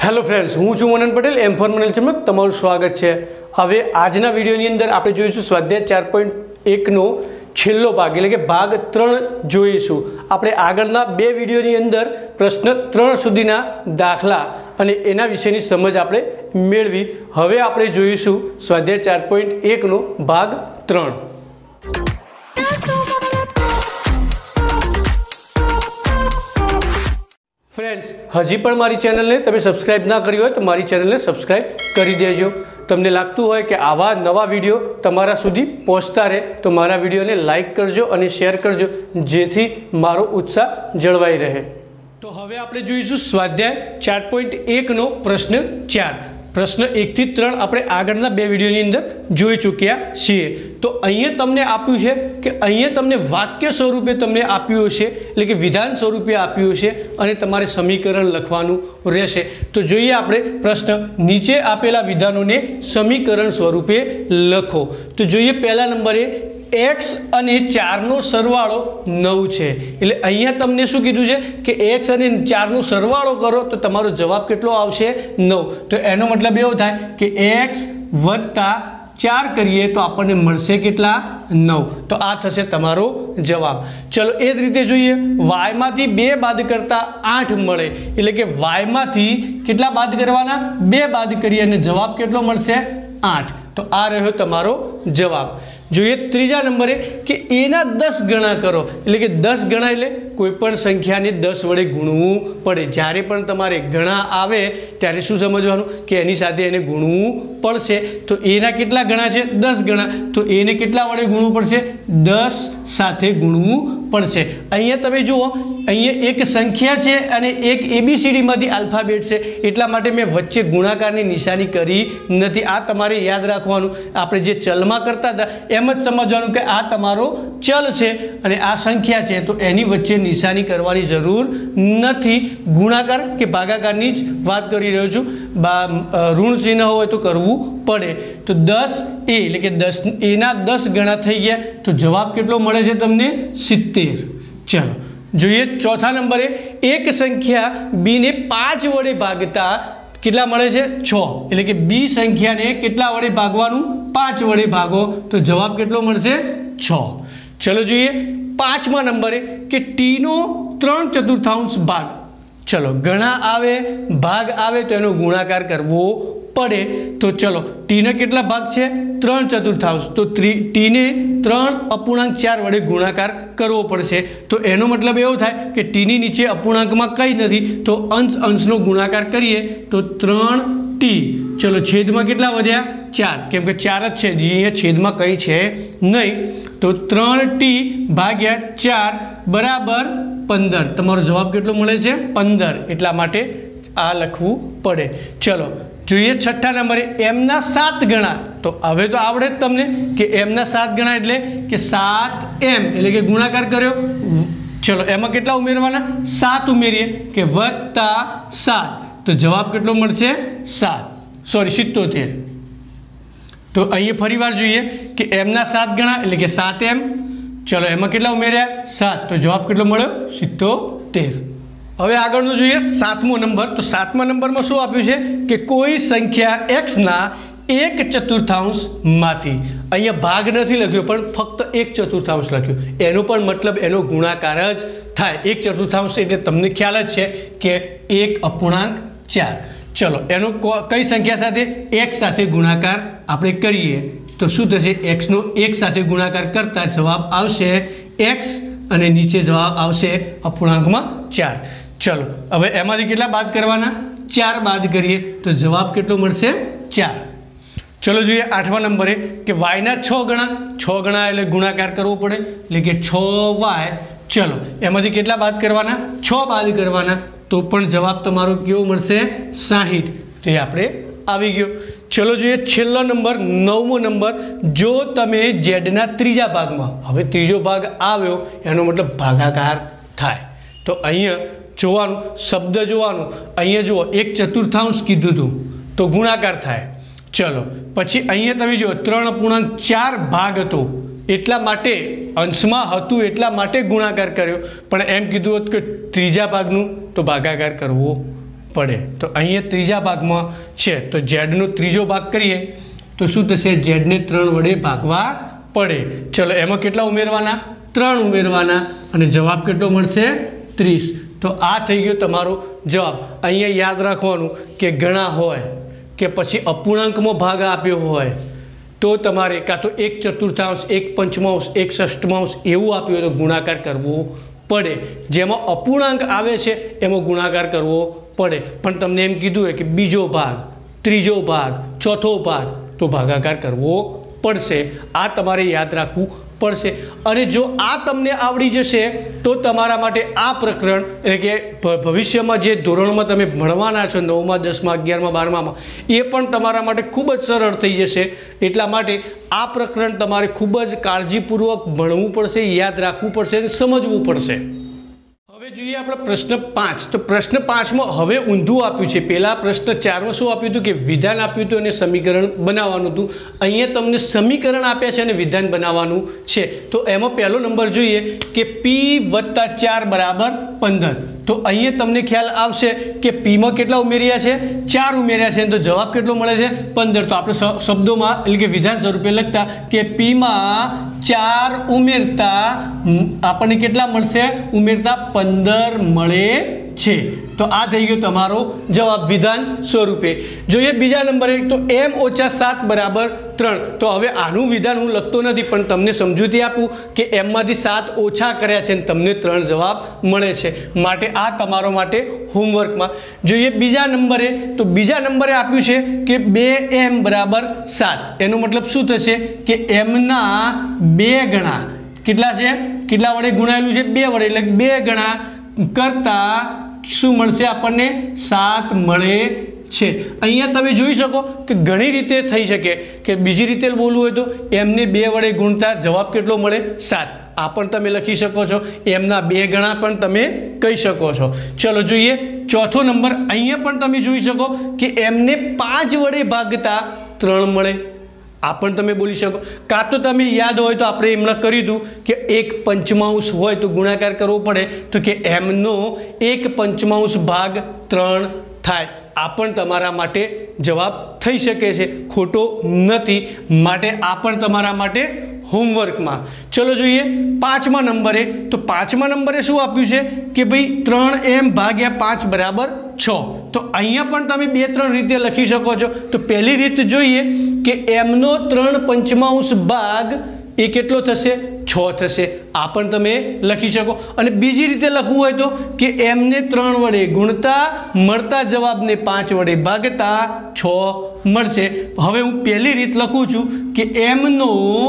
Hello friends, हूँ छूं मनन Patel M4Manan में तमाરું स्वागत है। હવે આજના વિડિયોની અંદર આપણે જોઈશું સ્વાધ્યાય 4.1 નો છેલ્લો ભાગ એટલે કે ભાગ 3 જોઈશું। આપણે આગળના બે વિડિયોની અંદર પ્રશ્ન 3 સુધીના દાખલા અને એના વિશેની સમજ આપણે મેળવી। હવે આપણે જોઈશું સ્વાધ્યાય 4.1 નો ભાગ 3। फ्रेंड्स, हजी पण मारी चैनल ने तमे सब्सक्राइब ना करी हो तो मारी चैनल ने सब्सक्राइब करी देजो। तमने लागतुं होय कि आवा नवा विडियो तमारा सुधी पहोंचता रहे तो मारा विडियो ने लाइक करजो और शेर करजो, जेथी मारो उत्साह जळवाई रहे। तो हवे आपणे जोईशुं स्वाध्याय 4.1 नो प्रश्न 4। प्रश्न 1 થી 3 આપણે આગળના બે વિડિયોની અંદર જોઈ ચૂક્યા છીએ। તો અહીંયા તમને આપ્યું છે કે અહીંયા તમને વાક્ય સ્વરૂપે તમને આપ્યું છે એટલે કે વિધાન સ્વરૂપે આપ્યું છે અને તમારે સમીકરણ લખવાનું રહેશે। તો જોઈએ આપણે પ્રશ્ન, નીચે આપેલા વિધાનોને સમીકરણ સ્વરૂપે લખો। તો જોઈએ પહેલા નંબરે x અને 4 નો સરવાળો 9 છે। એટલે અહીંયા તમને શું કીધું છે કે x અને 4 નો સરવાળો કરો તો તમારો જવાબ કેટલો આવશે 9। તો એનો મતલબ એવો થાય કે x + 4 કરીએ તો આપણને મળશે કેટલા 9। તો આ થશે તમારો જવાબ। ચલો એ જ રીતે જોઈએ, y માંથી 2 બાદ કરતા 8 મળે એટલે કે y માંથી કેટલા બાદ કરવાના 2 બાદ કરીએ અને જવાબ કેટલો મળશે 8। तो आ रह्यो तमारो जवाब। જોઈએ ત્રીજા નંબરે કે એના 10 ગણા કરો એટલે કે 10 ગણા એટલે કોઈપણ સંખ્યાને 10 વડે ગુણવું પડે। જ્યારે પણ તમારે ગણા આવે ત્યારે શું સમજવાનું કે એની સાથે એને ગુણવું પડશે। તો એના કેટલા ગણા છે 10 ગણા, તો એને કેટલા વડે ગુણવું પડશે 10 સાથે ગુણવું પડશે। અહીંયા તમે જુઓ, અહીંયા એક સંખ્યા છે અને એક ABCD માંથી આલ્ફાબેટ છે એટલા માટે મેં વચ્ચે ગુણાકારની નિશાની કરી નથી। આ તમારે યાદ રાખવાનું। આપણે જે ચલમાં કરતા હતા એમ જ સમજવાનું કે આ તમારો ચલ છે અને આ સંખ્યા છે તો એની વચ્ચે નિશાની કરવાની જરૂર નથી। ગુણાકાર કે ભાગાકારની જ વાત કરી રહ્યો છું। ઋણ ચિહ્ન હોય તો કરવું પડે। તો 10 એ એટલે કે 10 એના 10 ગણા થઈ ગયા તો જવાબ કેટલો મળે છે તમને 70। ચલો જોઈએ ચોથા નંબરે એક સંખ્યા b ને 5 વડે ભાગતા કેટલા મળે છે 6 એટલે કે b સંખ્યાને કેટલા વડે ભાગવાનું 5 વડે ભાગો તો જવાબ કેટલો મળશે 6। ચલો જોઈએ પાંચમા નંબરે કે t નો 3/4 ભાગ। ચલો ગણા આવે ભાગ આવે તો એનો ગુણાકાર કરવો પડે। તો ચલો t ને કેટલા ભાગ છે 3/4, તો t ને 3.4 વડે ગુણાકાર કરવો પડશે। તો એનો મતલબ એવો થાય કે t ની નીચે અપૂર્ણાંકમાં કંઈ નથી તો અંશનો ગુણાકાર કરીએ તો 3t। ચલો છેદમાં કેટલા વધ્યા 4, કેમ કે 4 જ છે, અહીંયા છેદમાં કંઈ છે નહીં। તો 3t ભાગ્યા 4 બરાબર 15। તમારો જવાબ કેટલો મળે છે 15, એટલા માટે આ લખવું પડે। ચલો જોઈએ છઠ્ઠા નંબરે m ના 7 ગણા। તો હવે તો આવડે જ તમને કે m ના 7 ગણા એટલે કે 7m એટલે કે ગુણાકાર કર્યો। ચલો એમાં કેટલા ઉમેરવાના 7 ઉમેરીએ કે +7 તો જવાબ કેટલો મળશે 77। તો અહીંયા ફરી વાર જોઈએ કે m ના 7 ગણા એટલે કે 7m। ચલો એમાં કેટલા ઉમેર્યા 7 તો જવાબ કેટલો મળ્યો 77। હવે આગળનું જોઈએ સાતમો નંબર। તો સાતમા નંબરમાં શું આપ્યું છે કે કોઈ સંખ્યા x ના 1/4 માંથી, અહીંયા ભાગ નથી લખ્યો પણ ફક્ત 1/4 લખ્યો, એનો પણ મતલબ એનો ગુણાકાર જ થાય। 1/4 એટલે તમને ખ્યાલ જ છે કે 1.4। ચલો એનો કઈ સંખ્યા સાથે x સાથે ગુણાકાર આપણે કરીએ તો શું થશે x નો 1 સાથે ગુણાકાર કરતા જવાબ આવશે x અને નીચે જવાબ આવશે અપૂર્ણાંકમાં 4। चलो હવે એમાંથી કેટલા બાદ કરવાના 4 બાદ કરીએ તો જવાબ કેટલો મળશે 4। ચલો જોઈએ આઠમા નંબરે કે y ના 6 ગણા એટલે ગુણાકાર કરવો પડે એટલે કે 6y। ચલો એમાંથી કેટલા બાદ કરવાના 6 બાદ કરવાના તો પણ જવાબ તમારો કેવો મળશે 60। તો એ આપણે આવી ગયો। ચલો જોઈએ છેલ્લો નંબર 9મો નંબર। જો તમે z ના ત્રીજા ભાગમાં, હવે ત્રીજો ભાગ આવ્યો એનો મતલબ ભાગાકાર થાય। તો અહીંયા જોવાનું શબ્દ જોવાનું, અહીંયા જુઓ 1/4 કીધું હતું તો ગુણાકાર થાય। ચલો પછી અહીંયા તમે જુઓ 3.4 ભાગ હતો એટલા માટે અંશમાં હતું એટલા માટે ગુણાકાર કર્યો, પણ એમ કીધું હોત કે ત્રીજા ભાગનું તો ભાગાકાર કરવો પડે। તો અહીંયા ત્રીજા ભાગમાં છે તો ઝેડનો ત્રીજો ભાગ કરીએ તો શું થશે? ઝેડને 3 વડે ભાગવા પડે। ચલો એમાં કેટલા ઉમેરવાના? 3 ઉમેરવાના અને જવાબ કેટલો મળશે? 30। તો આ થઈ ગયો તમારો જવાબ। અહીંયા યાદ રાખવાનું કે ગણા હોય કે પછી અપૂર્ણાંકમાં ભાગ આપ્યો હોય તો તમારે કાં તો 1/4, 1/5, 1/6 એવું આપ્યું હોય તો ગુણાકાર કરવો પડે। જેમાં અપૂર્ણાંક આવે છે એમાં ગુણાકાર કરવો પડે, પણ તમને એમ કીધું હોય કે બીજો ભાગ, ત્રીજો ભાગ, ચોથો ભાગ તો ભાગાકાર કરવો પડશે। આ તમારે યાદ રાખવું પડશે। અને જો આ તમને આવડી જશે તો તમારા માટે આ પ્રકરણ એટલે કે ભવિષ્યમાં જે ધોરણમાં તમે ભણવાના છો 9મા, 10મા, 11મા, 12મામાં એ પણ તમારા માટે ખૂબ જ સરળ થઈ જશે। એટલા માટે આ પ્રકરણ તમારે ખૂબ જ કાળજીપૂર્વક ભણવું પડશે, યાદ રાખવું પડશે અને સમજવું પડશે। હવે જોઈએ આપણે પ્રશ્ન 5। તો પ્રશ્ન 5માં હવે ઊંધું આપ્યું છે। પહેલા પ્રશ્ન 4માં શું આપ્યું હતું કે વિધાન આપ્યું હતું અને સમીકરણ બનાવવાનું હતું। અહીંયા તમને સમીકરણ આપ્યા છે અને વિધાન બનાવવાનું છે। તો એમાં પહેલો નંબર જોઈએ કે p + 4 = 15। તો અહીંયા તમને ખ્યાલ આવશે કે પીમાં કેટલા ઉમેર્યા છે? 4 ઉમેર્યા છે, તો જવાબ કેટલો મળે છે? 15। તો આપણે શબ્દોમાં એટલે કે વિધાન સ્વરૂપે લખતા કે પીમાં 4 ઉમેરતા આપણને કેટલા મળશે? ઉમેરતા 15 મળે છે। તો આ થઈ ગયો તમારો જવાબ વિધાન સ્વરૂપે। જોઈએ બીજા નંબરે તો m - 7 = 3। તો હવે આનું વિધાન હું લખતો નથી પણ તમને સમજૂતી આપું કે m માંથી 7 ઓછા કર્યા છે અને તમને 3 જવાબ મળે છે, માટે આ તમારો માટે હોમવર્કમાં। જોઈએ બીજા નંબરે તો બીજા નંબરે આપ્યું છે કે 2m = 7। એનો મતલબ શું થશે કે m ના 2 ગણા કેટલા છે? કેટલા વડે ગુણાયેલું છે? 2 વડે, એટલે 2 ગણા કરતા શું મળશે આપણને? 7 મળે છે। અહીંયા તમે જોઈ શકો કે ઘણી રીતે થઈ શકે કે બીજી રીતે બોલવું હોય તો એમને 2 વડે ગુણતા જવાબ કેટલો મળે? 7। આ પણ તમે લખી શકો છો, એમના 2 ગણા પણ તમે કહી શકો છો। ચલો જોઈએ ચોથો નંબર। અહીંયા પણ તમે જોઈ શકો કે એમને 5 વડે ભાગતા 3 મળે। આ પણ તમે બોલી શકો। કાં તો તમે યાદ હોય તો આપણે એમણે કર્યું હતું કે 1/5 હોય તો ગુણાકાર કરવો પડે તો કે એમનો 1/5 ભાગ 3 થાય। આ પણ તમારા માટે જવાબ થઈ શકે છે, ખોટો નથી, માટે આ પણ તમારા માટે હોમવર્કમાં। ચલો જોઈએ 5મા નંબરે। તો 5મા નંબરે શું આપ્યું છે કે ભાઈ 3m / 5 = 6। તો અહીંયા પણ તમે 2-3 રીતે લખી શકો છો। તો પહેલી રીત જોઈએ કે m નો 3/5 ભાગ એ કેટલો થશે? 6 થશે। આ પણ તમે લખી શકો। અને બીજી રીતે લખવું હોય તો કે m ને 3 વડે ગુણતા મળતા જવાબને 5 વડે ભાગતા 6 મળશે। હવે હું પહેલી રીત લખું છું કે m નો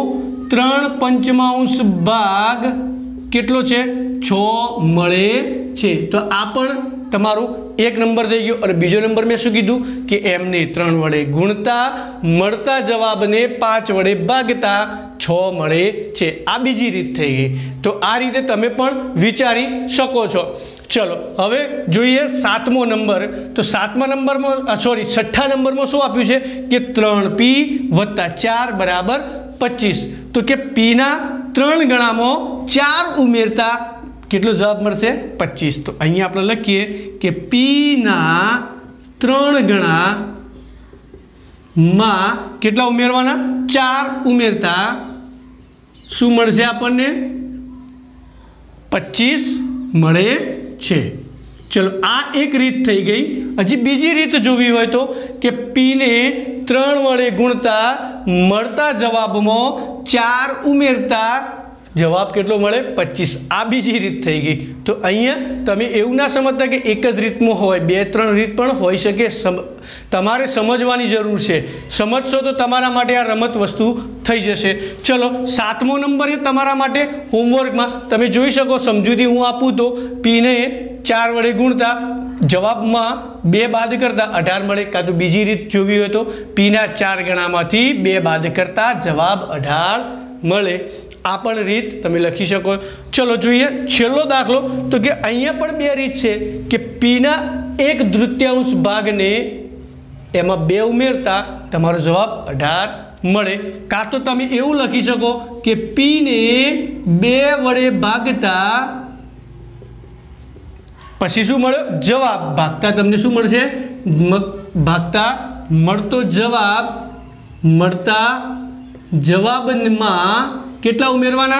3/5 ભાગ કેટલો છે? 6 મળે છે। તો આ પણ તમારો એક નંબર થઈ ગયો। અને બીજો નંબર મેં શું કીધું કે m ને 3 વડે ગુણતા મળતા જવાબને 5 વડે ભાગતા 6 મળે છે। આ બીજી રીત થઈ ગઈ। તો આ રીતે તમે પણ વિચારી શકો છો। ચલો હવે જોઈએ 7મો નંબર। તો 7મા નંબરમાં છઠ્ઠા નંબરમાં શું આપ્યું છે કે 3p + 4 = 25। તો કે p ના 3 ગણામાં 4 ઉમેરતા કેટલો જવાબ મળશે? 25। તો અહીંયા આપણે લખીએ કે p ના 3 ગણા માં કેટલા ઉમેરવાના? 4 ઉમેરતા શું મળશે આપણને? 25 મળે છે। ચલો આ એક રીત થઈ ગઈ। હજી બીજી રીત જોવી હોય તો કે p ને 3 વડે ગુણતા મળતા જવાબમાં 4 ઉમેરતા જવાબ કેટલો મળે? 25। આ બીજી રીત થઈ ગઈ। તો અહીંયા તમે એવું ના સમજતા કે એક જ રીતમાં હોય, 2-3 રીત પણ હોઈ શકે। તમારે સમજવાની જરૂર છે। સમજશો તો તમારા માટે આ રમત વસ્તુ થઈ જશે। ચલો 7મો નંબર એ તમારા માટે હોમવર્કમાં તમે જોઈ શકો। સમજૂતી હું આપું તો p ને 4 વડે ગુણતા જવાબમાં 2 બાદ કરતા 18 મળે। કાં તો બીજી રીત જોવી હોય તો p ના 4 ગણામાંથી 2 બાદ કરતા જવાબ 18 મળે। આ પણ રીત તમે લખી શકો। ચલો જોઈએ છેલ્લો દાખલો। તો કે અહીંયા પણ 2 રીત છે કે p ના 1/3 ભાગને એમાં 2 ઉમેરતા તમારો જવાબ 18 મળે। કાં તો તમે એવું લખી શકો કે p ને 2 વડે ભાગતા પછી શું મળ્યો? જવાબ. ભાગતા તમને શું મળશે? ભાગતા મળતો જવાબ, મળતા જવાબમાં કેટલા ઉમેરવાના?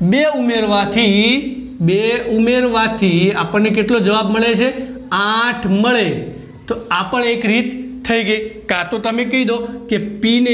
2 ઉમેરવાથી આપણને કેટલો જવાબ મળે છે? 8 મળે. તો આ પણ એક રીત થઈ ગઈ. કાં તો તમે કહી દો કે પીનો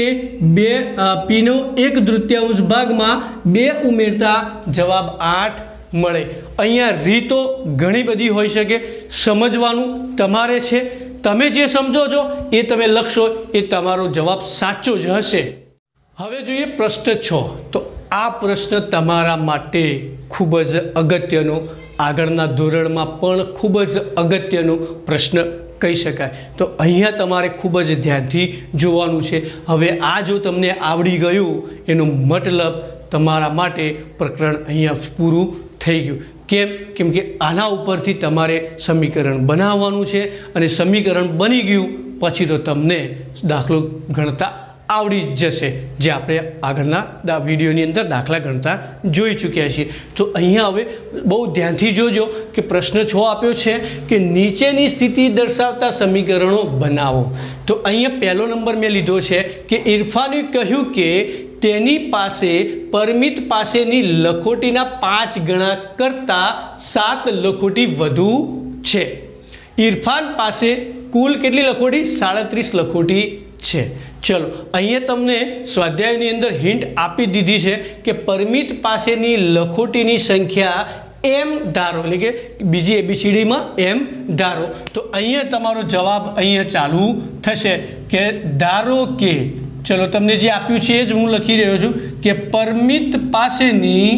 1/3 ભાગમાં 2 ઉમેરતા જવાબ 8 મળે. અહીંયા રીતો ઘણી બધી હોઈ શકે, સમજવાનું તમારે છે. તમે જે સમજો છો એ તમે લખશો, એ તમારો જવાબ સાચો જ હશે. હવે જોઈએ પ્રશ્ન 6. તો આ પ્રશ્ન તમારા માટે ખૂબ જ અગત્યનો, આગળના ધોરણમાં પણ ખૂબ જ અગત્યનો પ્રશ્ન કહી શકાય. તો અહીંયા તમારે ખૂબ જ ધ્યાનથી જોવાનું છે. હવે આ જો તમને આવડી ગયું એનો મતલબ તમારા માટે પ્રકરણ અહીંયા પૂરું થઈ ગયું. કેમ કે આના ઉપરથી તમારે સમીકરણ બનાવવાનું છે, અને સમીકરણ બની ગયું પછી તો તમને દાખલો ગણતા આવડી જ જશે, જે આપણે આગળના વિડીયોની અંદર દાખલા ગણતા જોઈ ચૂક્યા છીએ. તો અહીંયા હવે બહુ ધ્યાનથી જોજો કે પ્રશ્ન 6 આપ્યો છે કે નીચેની સ્થિતિ દર્શાવતા સમીકરણો બનાવો. તો અહીંયા પહેલો નંબર મેં લીધો છે કે ઇરફાને કહ્યું કે તેની પાસે પરમિત પાસેની લખોટીના 5 ગણા કરતાં 7 લખોટી વધુ છે. ઇરફાન પાસે કુલ કેટલી લખોટી? 37 લખોટી છે. ચલો, અહીંયા તમને સ્વાધ્યાયની અંદર હિન્ટ આપી દીધી છે કે પરમિત પાસેની લખોટીની સંખ્યા m ધારો, એટલે કે બીજી ABCDમાં m ધારો. તો અહીંયા તમારો જવાબ અહીંયા ચાલુ થશે કે ધારો કે, ચલો તમને જે આપ્યું છે એ જ હું લખી રહ્યો છું કે પરમિત પાસેની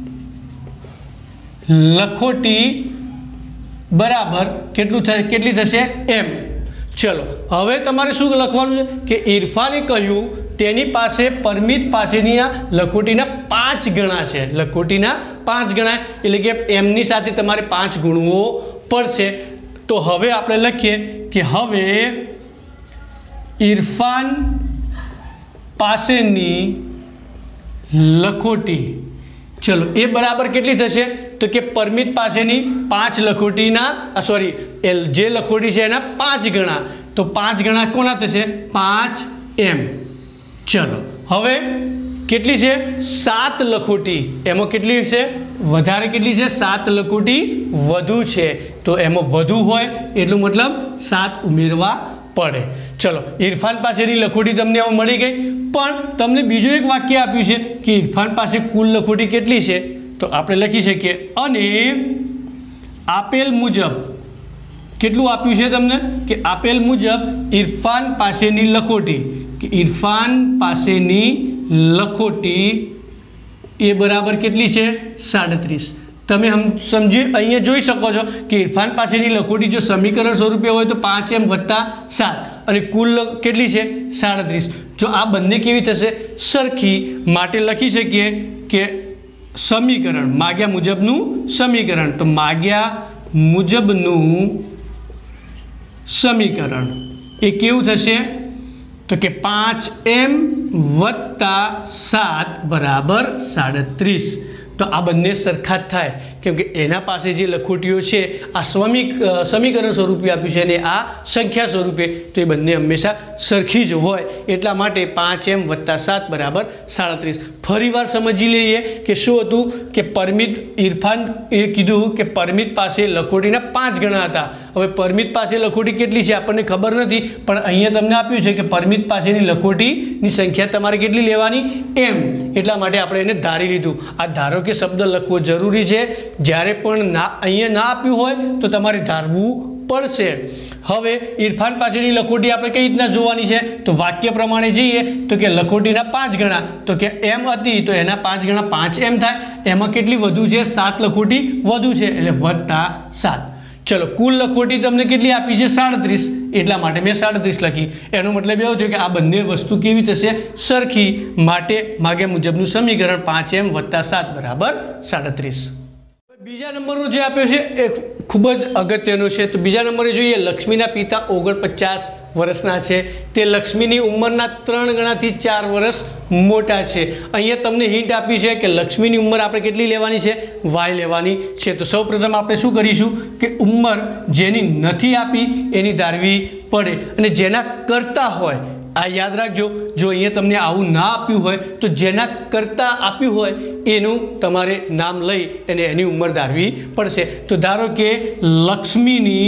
લખોટી બરાબર કેટલી થશે? m. ચલો, હવે તમારે શું લખવાનું છે કે ઇરફાને કહ્યું તેની પાસે પરમિત પાસેની આ લખોટીના 5 ગણા છે. લખોટીના 5 ગણા એટલે કે એમની સાથે તમારે 5 ગુણવો પડશે. તો હવે આપણે લખીએ કે હવે ઇરફાન પાસેની લખોટી, ચલો એ બરાબર કેટલી થશે? તો કે પરમિત પાસેની 5 લખોટીના જે લખોટી છે એના 5 ગણા. તો 5 ગણા કોના થશે? 5m. ચલો, હવે કેટલી છે? 7 લખોટી. એમાં કેટલી છે? વધારે કેટલી છે? 7 લખોટી વધુ છે. તો એમાં વધુ હોય એટલો મતલબ 7 ઉમેરવા પડે. ચલો, ઇરફાન પાસેની લખોટી તમને હવે મળી ગઈ, પણ તમને બીજું એક વાક્ય આપ્યું છે કે ઇરફાન પાસે કુલ લખોટી કેટલી છે? તો આપણે લખી શકીએ અને આપેલ મુજબ કેટલું આપ્યું છે તમને કે આપેલ મુજબ ઇરફાન પાસેની લખોટી, કે ઇરફાન પાસેની લખોટી એ બરાબર કેટલી છે? 37. તમે સમજી અહીંયા જોઈ શકો છો કે ઇરફાન પાસેની લખોટી જો સમીકરણ સ્વરૂપે હોય તો 5m + 7 અને કુલ કેટલી છે? 37. જો આ બંને કેવી થશે? સરખી. માટે લખી શકીએ કે સમીકરણ માગ્યા મુજબનું સમીકરણ. તો માગ્યા મુજબનું સમીકરણ એ કેવું થશે? તો કે 5m + 7 બરાબર 37. તો આ બંને સરખા જ થાય, કેમ કે એના પાસે જે લખોટીઓ છે આ સમીકરણ સ્વરૂપે આપ્યું છે અને આ સંખ્યા સ્વરૂપે, તો એ બંને હંમેશા સરખી જ હોય. એટલા માટે 5m + 7 બરાબર 37. ફરીવાર સમજી લઈએ કે શું હતું કે ઇરફાન એ કીધું કે પરમિત પાસે લખોટીના 5 ગણા હતા. હવે પરમિત પાસે લખોટી કેટલી છે આપણને ખબર નથી, પણ અહીંયા તમને આપ્યું છે કે પરમિત પાસેની લખોટીની સંખ્યા તમારે કેટલી લેવાની? m. એટલા માટે આપણે એને ધારી લીધું. આ ધારો કે શબ્દ લખવો જરૂરી છે. જ્યારે પણ અહીંયા ના આપ્યું હોય તો તમારે ધારવું પડશે. હવે ઇરફાન પાસેની લખોટી આપણે કઈ રીતના જોવાની છે? તો વાક્ય પ્રમાણે જઈએ તો કે લખોટીના 5 ગણા, તો કે m હતી તો એના 5 ગણા 5m થાય. એમાં કેટલી વધુ છે? 7 લખોટી વધુ છે એટલે +7. ચલો, કુલ લખોટી તમને કેટલી આપી છે? 37. એટલા માટે મેં 37 લખી. એનો મતલબ એવો થયો કે આ બંને વસ્તુ કેવી થશે? સરખી. માટે માગ્યા મુજબનું સમીકરણ 5m + 7 બરાબર 37. બીજા નંબરનો જે આપ્યો છે એ ખૂબ જ અગત્યનો છે। તો બીજા નંબરે જોઈએ લક્ષ્મીના પિતા 49 વર્ષના છે, તે લક્ષ્મીની ઉંમરના 3 ગણાથી 4 વર્ષ મોટા છે। અહીંયા તમને હિન્ટ આપી છે કે લક્ષ્મીની ઉંમર આપણે કેટલી લેવાની છે, વાય લેવાની છે। તો સૌપ્રથમ આપણે શું કરીશું કે ઉંમર જેની નથી આપી એની ધારવી પડે, અને જેના કરતા હોય આ યાદ રાખજો। જો અહીંયા તમને આવું ના આપ્યું હોય તો જેના કરતા આપ્યું હોય એનું તમારે નામ લઈ અને એની ઉંમર ધારવી પડશે। તો ધારો કે લક્ષ્મીની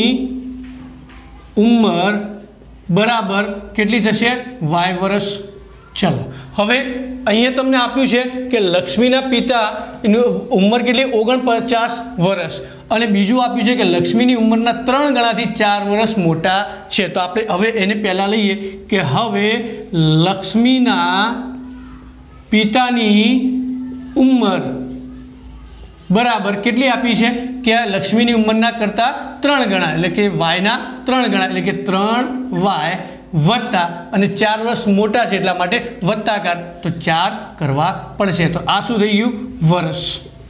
ઉંમર બરાબર કેટલી થશે, વાય વર્ષ। ચલો હવે અહીંયા તમને આપ્યું છે કે લક્ષ્મીના પિતાની ઉંમર કેટલી 49 વર્ષ, અને બીજું આપ્યું છે કે લક્ષ્મીની ઉંમરના 3 ગણાથી 4 વર્ષ મોટા છે। તો આપણે હવે એને પહેલાં લઈએ કે હવે લક્ષ્મીના પિતાની ઉંમર બરાબર કેટલી આપી છે કે લક્ષ્મીની ઉંમરના કરતાં 3 ગણા, એટલે કે વાયના 3 ગણા, એટલે કે 3y વત્તા અને 4 વર્ષ મોટા છે એટલા માટે વત્તાકાર, તો 4 કરવા પડશે। તો આ શું થઈ ગયું, વર્ષ।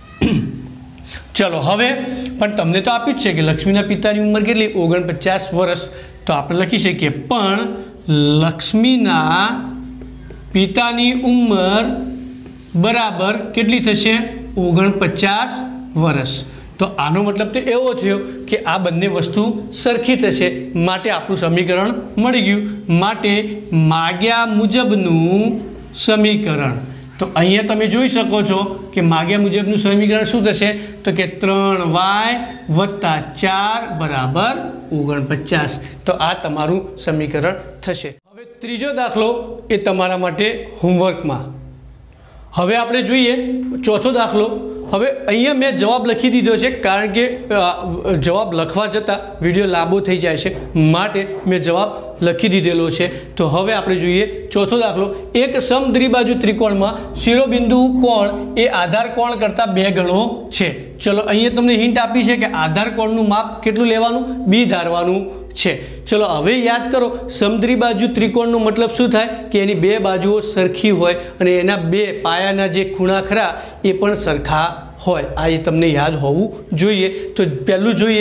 ચલો હવે પણ તમને તો આપ્યું જ છે કે લક્ષ્મીના પિતાની ઉંમર કેટલી, 49 વર્ષ। તો આપણે લખી શકીએ પણ લક્ષ્મીના પિતાની ઉંમર બરાબર કેટલી થશે, 49 વર્ષ। તો આનો મતલબ તો એવો થયો કે આ બંને વસ્તુ સરખી થશે, માટે આપણું સમીકરણ મળી ગયું। માટે માગ્યા મુજબનું સમીકરણ, તો અહીંયા તમે જોઈ શકો છો કે માગ્યા મુજબનું સમીકરણ શું થશે, તો કે 3y વત્તા 4 બરાબર 49। તો આ તમારું સમીકરણ થશે। હવે ત્રીજો દાખલો એ તમારા માટે હોમવર્કમાં। હવે આપણે જોઈએ ચોથો દાખલો। હવે અહીંયા મેં જવાબ લખી દીધો છે, કારણ કે જવાબ લખવા જતાં વિડીયો લાંબો થઈ જાય છે, માટે મેં જવાબ લખી દીધેલો છે। તો હવે આપણે જોઈએ ચોથો દાખલો। એક સમદ્વિબાજુ ત્રિકોણમાં શિરોબિંદુ કોણ એ આધાર કોણ કરતાં 2 ગણો છે। ચલો અહીંયા તમને હિન્ટ આપી છે કે આધાર કોણનું માપ કેટલું લેવાનું, b ધારવાનું છે। ચલો હવે યાદ કરો, સમદ્વિબાજુ ત્રિકોણનો મતલબ શું થાય કે એની 2 બાજુઓ સરખી હોય અને એના 2 પાયાના જે ખૂણા ખરા એ પણ સરખા હોય। આ એ તમને યાદ હોવું જોઈએ। તો પહેલું જોઈએ,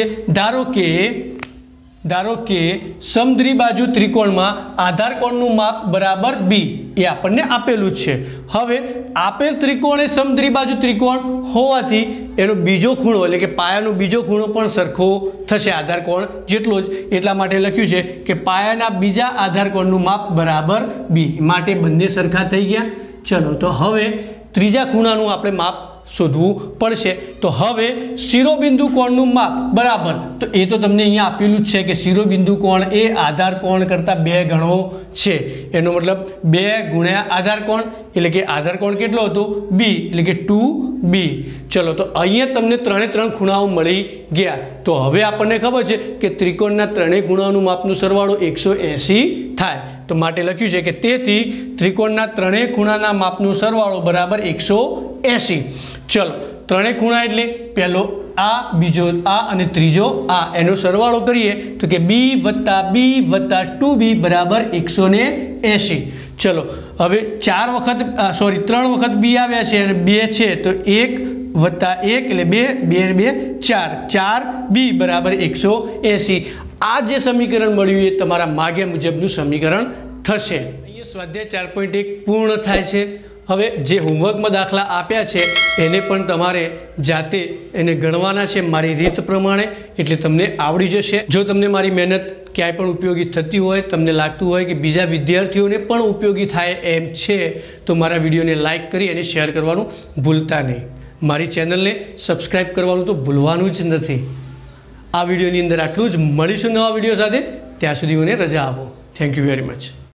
ધારો કે સમદ્વિબાજુ ત્રિકોણમાં આધાર કોણનું માપ બરાબર b, એ આપણને આપેલું જ છે। હવે આપેલ ત્રિકોણ એ સમદ્વિબાજુ ત્રિકોણ હોવાથી એનો બીજો ખૂણો એટલે કે પાયાનો બીજો ખૂણો પણ સરખો થશે આધાર કોણ જેટલો જ, એટલા માટે લખ્યું છે કે પાયાના બીજા આધાર કોણનું માપ બરાબર b, માટે બંને સરખા થઈ ગયા। ચલો તો હવે ત્રીજા ખૂણાનું આપણે માપ શોધવું પડશે। તો હવે શિરોબિંદુ કોણનું માપ બરાબર, તો એ તો તમને અહીંયા આપેલું જ છે કે શિરોબિંદુ કોણ એ આધાર કોણ કરતાં 2 ગણો છે। એનો મતલબ 2 ગુણ્યા આધાર કોણ, એટલે કે આધાર કોણ કેટલો હતો, b, એટલે કે 2b। ચલો તો અહીંયા તમને 3 ખૂણાઓ મળી ગયા। તો હવે આપણને ખબર છે કે ત્રિકોણના 3 ખૂણાઓનું માપનું સરવાળો 180 થાય। તો માટે લખ્યું છે કે તેથી ત્રિકોણના 3 ખૂણાના માપનું સરવાળો બરાબર 180। ચલો 3 ખૂણા એટલે પહેલો આ, બીજો આ અને ત્રીજો આ, એનો સરવાળો કરીએ તો કે b વત્તા 2b બરાબર 180। ચલો હવે 3 વખત b આવ્યા છે અને 2 છે, તો 1 વત્તા 1 એટલે 2, 2 ને 2 4, 4b બરાબર 180। આ જે સમીકરણ મળ્યું એ તમારા માગ્યા મુજબનું સમીકરણ થશે। અહીંયા સ્વાધ્યાય 4.1 પૂર્ણ થાય છે। હવે જે હોમવર્કમાં દાખલા આપ્યા છે એને પણ તમારે જાતે એને ગણવાના છે મારી રીત પ્રમાણે, એટલે તમને આવડી જશે। જો તમને મારી મહેનત ક્યાંય પણ ઉપયોગી થતી હોય, તમને લાગતું હોય કે બીજા વિદ્યાર્થીઓને પણ ઉપયોગી થાય એમ છે, તો મારા વિડીયોને લાઇક કરી અને શેર કરવાનું ભૂલતા નહીં। મારી ચેનલને સબસ્ક્રાઈબ કરવાનું તો ભૂલવાનું જ નથી। આ વિડીયોની અંદર આટલું જ, મળીશું નવા વિડીયો સાથે, ત્યાં સુધી મને રજા આપો। Thank you very much.